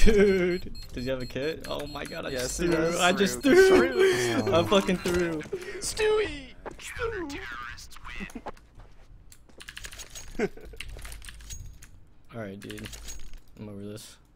Dude, does he have a kit? Oh my god, I just threw. I just threw. I fucking threw. Stewie! Alright, dude. I'm over this.